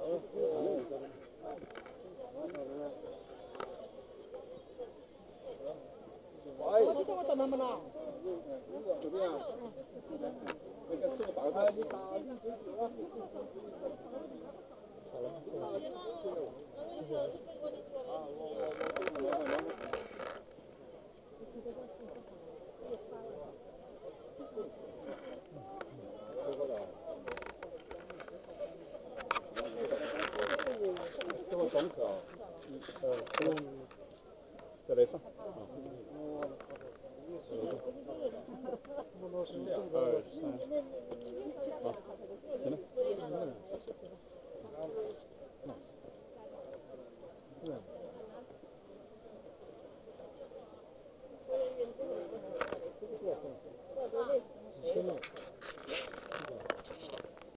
怎么样？那个师傅打个招呼。好了，这个总可，再来上。1、2、3，好，行了。